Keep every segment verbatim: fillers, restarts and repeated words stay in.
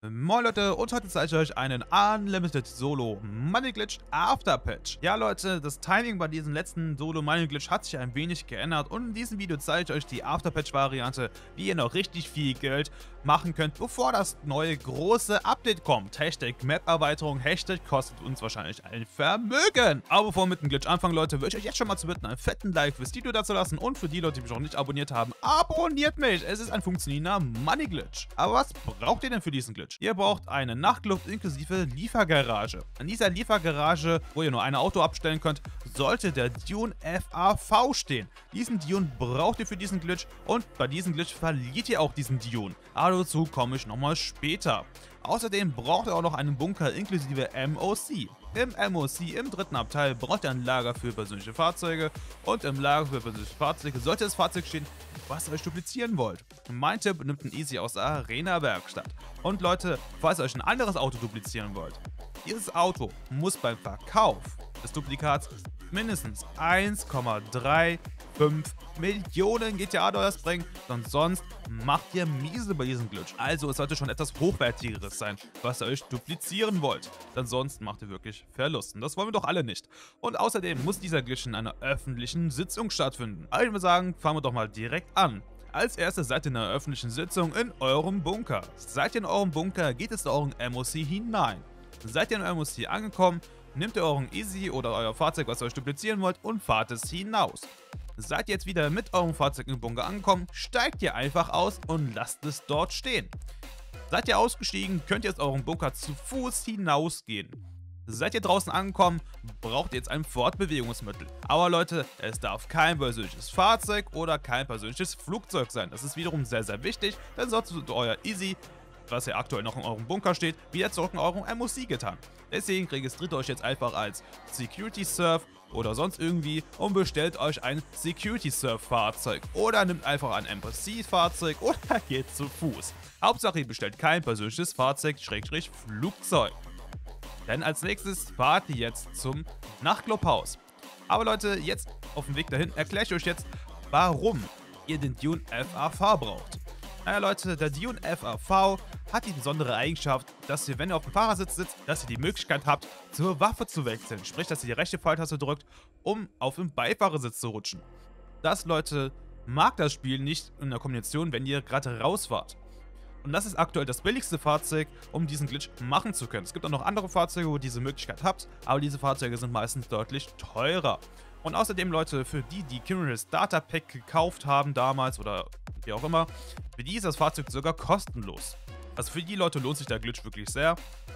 Moin Leute, und heute zeige ich euch einen Unlimited Solo Money Glitch After Patch. Ja Leute, das Timing bei diesem letzten Solo Money Glitch hat sich ein wenig geändert und in diesem Video zeige ich euch die After Patch Variante, wie ihr noch richtig viel Geld machen könnt, bevor das neue große Update kommt. Hashtag Map Erweiterung, Hashtag kostet uns wahrscheinlich ein Vermögen. Aber bevor wir mit dem Glitch anfangen, Leute, würde ich euch jetzt schon mal zu bitten, einen fetten Like fürs Video dazu lassen und für die Leute, die mich noch nicht abonniert haben, abonniert mich. Es ist ein funktionierender Money Glitch. Aber was braucht ihr denn für diesen Glitch? Ihr braucht eine Nachtclub inklusive Liefergarage. In dieser Liefergarage, wo ihr nur ein Auto abstellen könnt, sollte der Dune F A V stehen. Diesen Dune braucht ihr für diesen Glitch und bei diesem Glitch verliert ihr auch diesen Dune. Aber dazu komme ich nochmal später. Außerdem braucht ihr auch noch einen Bunker inklusive M O C. Im M O C, im dritten Abteil, braucht ihr ein Lager für persönliche Fahrzeuge und im Lager für persönliche Fahrzeuge sollte das Fahrzeug stehen, was ihr euch duplizieren wollt. Mein Tipp, nimmt ein Easy aus der Arena-Werkstatt. Und Leute, falls ihr euch ein anderes Auto duplizieren wollt, dieses Auto muss beim Verkauf des Duplikats mindestens eins Komma fünfunddreißig Millionen G T A-Dollars bringen, denn sonst macht ihr miese bei diesem Glitch. Also es sollte schon etwas Hochwertigeres sein, was ihr euch duplizieren wollt, denn sonst macht ihr wirklich Verlusten. Das wollen wir doch alle nicht. Und außerdem muss dieser Glitch in einer öffentlichen Sitzung stattfinden. Also ich würde sagen, fangen wir doch mal direkt an. Als erstes seid ihr in einer öffentlichen Sitzung in eurem Bunker. Seid ihr in eurem Bunker, geht es in euren M O C hinein. Seid ihr in eurem M O C angekommen, nehmt ihr euren Easy oder euer Fahrzeug, was ihr euch duplizieren wollt, und fahrt es hinaus. Seid ihr jetzt wieder mit eurem Fahrzeug im Bunker angekommen, steigt ihr einfach aus und lasst es dort stehen. Seid ihr ausgestiegen, könnt ihr aus eurem Bunker zu Fuß hinausgehen. Seid ihr draußen angekommen, braucht ihr jetzt ein Fortbewegungsmittel. Aber Leute, es darf kein persönliches Fahrzeug oder kein persönliches Flugzeug sein. Das ist wiederum sehr, sehr wichtig, denn sonst wird euer Easy, was ja aktuell noch in eurem Bunker steht, wieder zurück in eurem M O C getan. Deswegen registriert euch jetzt einfach als Security Surf oder sonst irgendwie und bestellt euch ein Security Surf Fahrzeug oder nimmt einfach ein M O C Fahrzeug oder geht zu Fuß. Hauptsache ihr bestellt kein persönliches Fahrzeug, Schrägstrich Flugzeug. Denn als nächstes fahrt ihr jetzt zum Nachtclubhaus. Aber Leute, jetzt auf dem Weg dahin erkläre ich euch jetzt, warum ihr den Dune F A V braucht. Naja Leute, der Dune F A V hat die besondere Eigenschaft, dass ihr, wenn ihr auf dem Fahrersitz sitzt, dass ihr die Möglichkeit habt, zur Waffe zu wechseln. Sprich, dass ihr die rechte Pfeiltaste drückt, um auf den Beifahrersitz zu rutschen. Das, Leute, mag das Spiel nicht in der Kombination, wenn ihr gerade rausfahrt. Und das ist aktuell das billigste Fahrzeug, um diesen Glitch machen zu können. Es gibt auch noch andere Fahrzeuge, wo ihr diese Möglichkeit habt, aber diese Fahrzeuge sind meistens deutlich teurer. Und außerdem, Leute, für die, die Criminal Starter Pack gekauft haben damals oder wie auch immer, für die ist das Fahrzeug sogar kostenlos. Also für die Leute lohnt sich der Glitch wirklich sehr.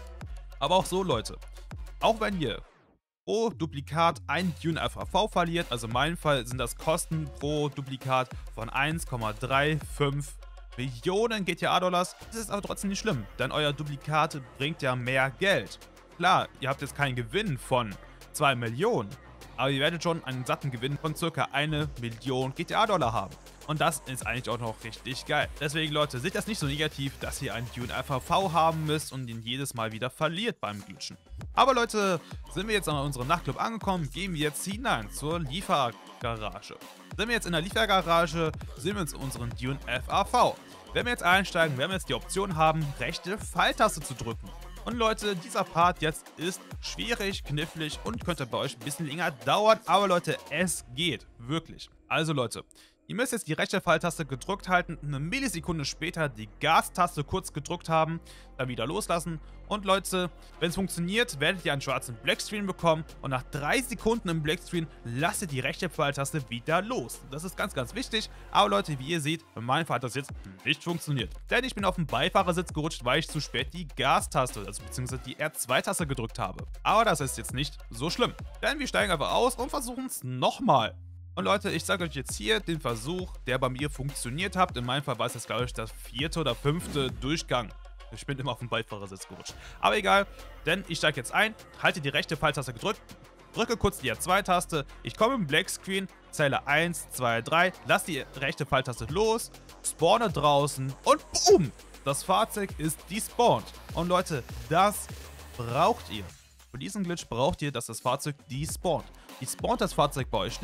Aber auch so, Leute, auch wenn ihr pro Duplikat ein Dune F A V verliert, also in meinem Fall sind das Kosten pro Duplikat von eins Komma fünfunddreißig Millionen G T A-Dollars, das ist aber trotzdem nicht schlimm, denn euer Duplikat bringt ja mehr Geld. Klar, ihr habt jetzt keinen Gewinn von zwei Millionen, aber ihr werdet schon einen satten Gewinn von ca. eine Million G T A-Dollar haben. Und das ist eigentlich auch noch richtig geil. Deswegen, Leute, seht das nicht so negativ, dass ihr einen Dune F A V haben müsst und ihn jedes Mal wieder verliert beim Glitchen. Aber Leute, sind wir jetzt an unserem Nachtclub angekommen, gehen wir jetzt hinein zur Liefergarage. Sind wir jetzt in der Liefergarage, sehen wir uns unseren Dune F A V. Wenn wir jetzt einsteigen, werden wir jetzt die Option haben, rechte Pfeiltaste zu drücken. Und Leute, dieser Part jetzt ist schwierig, knifflig und könnte bei euch ein bisschen länger dauern, aber Leute, es geht, wirklich. Also Leute, ihr müsst jetzt die rechte Pfeiltaste gedrückt halten, eine Millisekunde später die Gastaste kurz gedrückt haben, dann wieder loslassen. Und Leute, wenn es funktioniert, werdet ihr einen schwarzen Blackscreen bekommen und nach drei Sekunden im Blackscreen lasst ihr die rechte Pfeiltaste wieder los. Das ist ganz, ganz wichtig, aber Leute, wie ihr seht, in meinem Fall hat das jetzt nicht funktioniert. Denn ich bin auf dem Beifahrersitz gerutscht, weil ich zu spät die Gastaste, also beziehungsweise die R zwei Taste gedrückt habe. Aber das ist jetzt nicht so schlimm, denn wir steigen einfach aus und versuchen es nochmal. Und Leute, ich sage euch jetzt hier den Versuch, der bei mir funktioniert hat. In meinem Fall war es jetzt, glaube ich, der vierte oder fünfte Durchgang. Ich bin immer auf dem Beifahrersitz gerutscht. Aber egal, denn ich steige jetzt ein, halte die rechte Pfeiltaste gedrückt, drücke kurz die R zwei Taste, ich komme im Blackscreen, zähle eins, zwei, drei, lasse die rechte Pfeiltaste los, spawne draußen und boom! Das Fahrzeug ist despawned. Und Leute, das braucht ihr. Für diesen Glitch braucht ihr, dass das Fahrzeug despawnt. Despawnt das Fahrzeug bei euch nicht,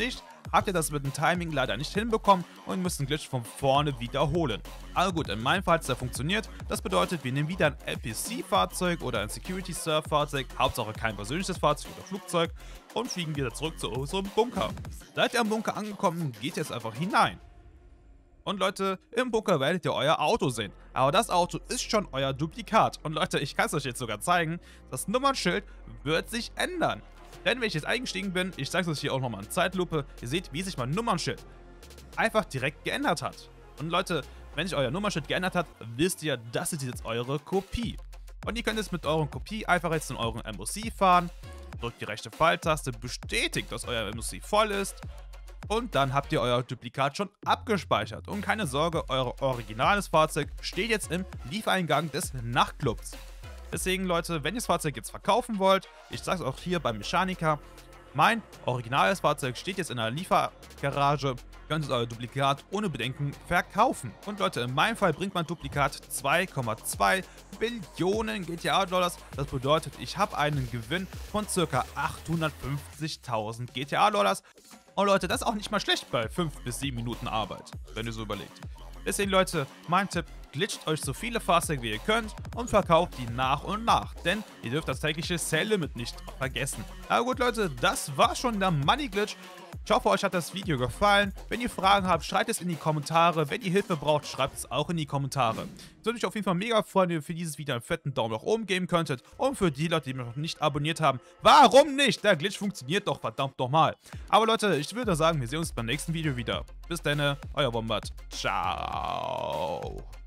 habt ihr das mit dem Timing leider nicht hinbekommen und müsst den Glitch von vorne wiederholen. Aber gut, in meinem Fall hat es ja funktioniert. Das bedeutet, wir nehmen wieder ein N P C-Fahrzeug oder ein Security-Surf-Fahrzeug, Hauptsache kein persönliches Fahrzeug oder Flugzeug, und fliegen wieder zurück zu unserem Bunker. Seid ihr am Bunker angekommen, geht jetzt einfach hinein. Und Leute, im Bunker werdet ihr euer Auto sehen. Aber das Auto ist schon euer Duplikat. Und Leute, ich kann es euch jetzt sogar zeigen, das Nummernschild wird sich ändern. Denn wenn ich jetzt eingestiegen bin, ich zeige es euch hier auch nochmal in Zeitlupe, ihr seht, wie sich mein Nummernschild einfach direkt geändert hat. Und Leute, wenn sich euer Nummernschild geändert hat, wisst ihr, das ist jetzt eure Kopie. Und ihr könnt jetzt mit eurer Kopie einfach jetzt in euren M O C fahren, drückt die rechte Pfeiltaste, bestätigt, dass euer M O C voll ist. Und dann habt ihr euer Duplikat schon abgespeichert. Und keine Sorge, euer originales Fahrzeug steht jetzt im Liefereingang des Nachtclubs. Deswegen, Leute, wenn ihr das Fahrzeug jetzt verkaufen wollt, ich sage es auch hier beim Mechaniker, mein originales Fahrzeug steht jetzt in der Liefergarage, könnt ihr euer Duplikat ohne Bedenken verkaufen. Und Leute, in meinem Fall bringt mein Duplikat zwei Komma zwei Billionen G T A-Dollars. Das bedeutet, ich habe einen Gewinn von ca. achthundertfünfzigtausend G T A-Dollars. Und Leute, das ist auch nicht mal schlecht bei fünf bis sieben Minuten Arbeit, wenn ihr so überlegt. Deswegen, Leute, mein Tipp, glitscht euch so viele Fahrzeuge wie ihr könnt und verkauft die nach und nach, denn ihr dürft das tägliche Sale Limit nicht vergessen. Aber gut, Leute, das war schon der Money Glitch. Ich hoffe, euch hat das Video gefallen. Wenn ihr Fragen habt, schreibt es in die Kommentare. Wenn ihr Hilfe braucht, schreibt es auch in die Kommentare. Ich würde mich auf jeden Fall mega freuen, wenn ihr für dieses Video einen fetten Daumen nach oben geben könntet. Und für die Leute, die mich noch nicht abonniert haben, warum nicht? Der Glitch funktioniert doch verdammt nochmal. Aber Leute, ich würde sagen, wir sehen uns beim nächsten Video wieder. Bis dann, euer Wombat. Ciao.